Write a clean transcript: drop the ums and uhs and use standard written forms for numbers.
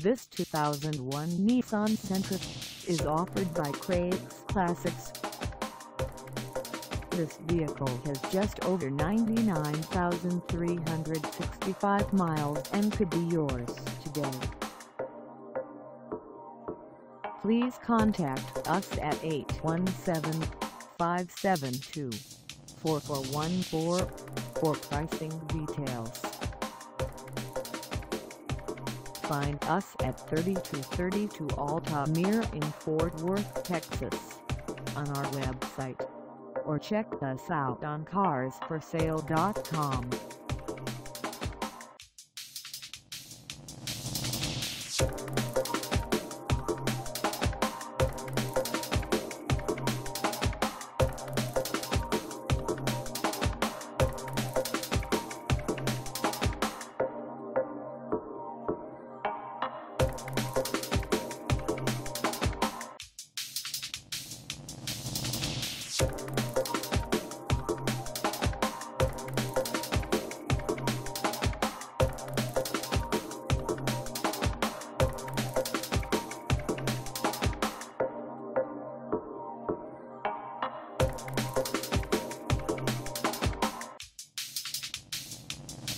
This 2001 Nissan Sentra is offered by Craig's Classics. This vehicle has just over 99,365 miles and could be yours today. Please contact us at 817-572-4414 for pricing details. Find us at 3232 Alta Mere in Fort Worth, Texas, on our website, or check us out on carsforsale.com.